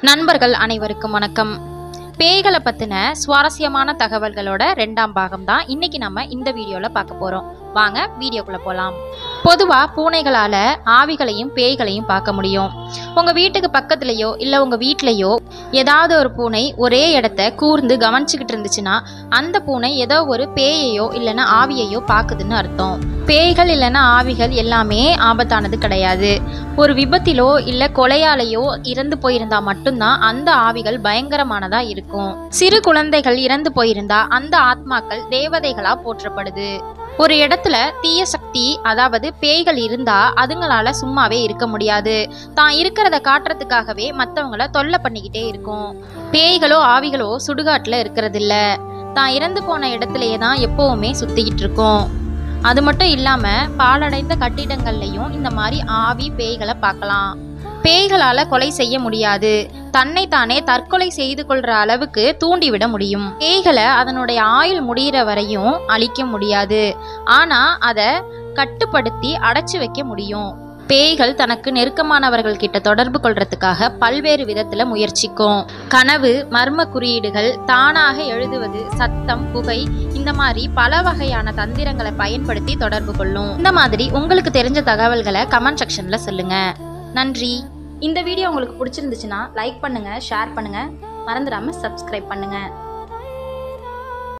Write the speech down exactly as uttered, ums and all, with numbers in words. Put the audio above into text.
நண்பர்கள் அனைவருக்கும் வணக்கம். பேய்களை பத்தின சுவாரஸ்யமான தகவல்களோட ரெண்டாம் பாகம் தான் இன்னைக்கு நம்ம இந்த வீடியோல பார்க்க போறோம். வாங்க வீடியோக்குள்ள போலாம். பொதுவா பூனைகளால ஆவிகளையும் பேய்களையும் பார்க்க முடியும். உங்க வீட்டுக்கு பக்கத்துலயோ இல்ல உங்க வீட்லயோ ஏதாவது ஒரு பூனை ஒரே இடத்த கூர்ந்து கவனிச்சுக்கிட்டு இருந்துச்சுன்னா அந்த பூனை ஏதோ ஒரு பேயையோ இல்லைன்னா ஆவியையோ பார்க்குதுன்னு அர்த்தம். பேய்கள் இல்லைன்னா ஆவிகள் எல்லாமே ஆபத்தானது கிடையாது. ஒரு விபத்திலோ இல்ல கொலையாலேயோ இறந்து போயிருந்தா மட்டும்தான் அந்த ஆவிகள் பயங்கரமானதா இருக்கும். சிறு குழந்தைகள் இறந்து போயிருந்தா அந்த ஆத்மாக்கள் தேவதைகளா போற்றப்படுது. ஒரு இடத்துல தீய சக்தி அதாவது பேய்கள் இருந்தா அதுங்களால சும்மாவே இருக்க முடியாது. தான் இருக்கிறத காட்டுறதுக்காகவே மற்றவங்கள தொல்லை பண்ணிக்கிட்டே இருக்கும். பேய்களோ ஆவிகளோ சுடுகாட்டுல இருக்கிறது இல்ல, தான் இறந்து போன இடத்துலயே தான் எப்பவுமே சுத்திக்கிட்டு இருக்கும். அது மட்டும் இல்லாம பாழடைந்த கட்டிடங்கள்லயும் இந்த மாதிரி ஆவி பேய்களை பார்க்கலாம். பேய்களால கொலை செய்ய முடியாது, தன்னை தானே தற்கொலை செய்து கொள்ற அளவுக்கு தூண்டிவிட முடியும். பேய்களை அதனுடைய ஆயுள் முடிகிற வரையும் அழிக்க முடியாது, ஆனா அதை கட்டுப்படுத்தி அடைச்சு வைக்க முடியும். பேய்கள் தனக்கு நெருக்கமானவர்கள் கிட்ட தொடர்பு கொள்றதுக்காக பல்வேறு விதத்துல முயற்சிக்கும். கனவு, மர்ம குறியீடுகள், தானாக எழுதுவது, சத்தம், புகை, இந்த மாதிரி பல வகையான தந்திரங்களை பயன்படுத்தி தொடர்பு கொள்ளும். இந்த மாதிரி உங்களுக்கு தெரிஞ்ச தகவல்களை கமெண்ட் செக்ஷன்ல சொல்லுங்க. நன்றி. இந்த வீடியோ உங்களுக்கு பிடிச்சிருந்துச்சுன்னா லைக் பண்ணுங்க, ஷேர் பண்ணுங்க, மறந்துடாம சப்ஸ்கிரைப் பண்ணுங்க.